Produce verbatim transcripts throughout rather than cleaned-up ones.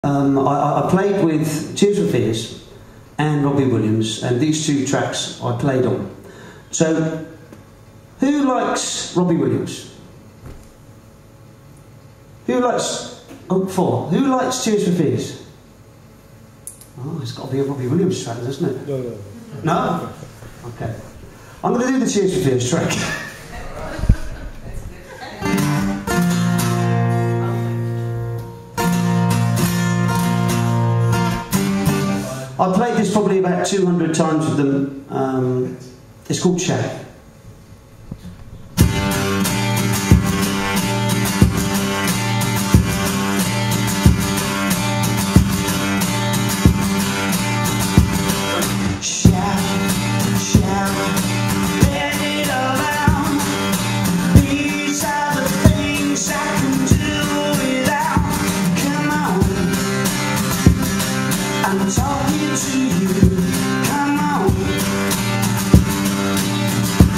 Um, I, I played with Tears for Fears and Robbie Williams, and these two tracks I played on. So, who likes Robbie Williams? Who likes... Oh, four. Who likes Tears for Fears? Oh, it's got to be a Robbie Williams track, doesn't it? No, no. No? Okay. I'm going to do the Tears for Fears track. I played this probably about two hundred times with them. Um, it's called Shack. I'm talking to you, come on.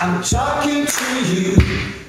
I'm talking to you.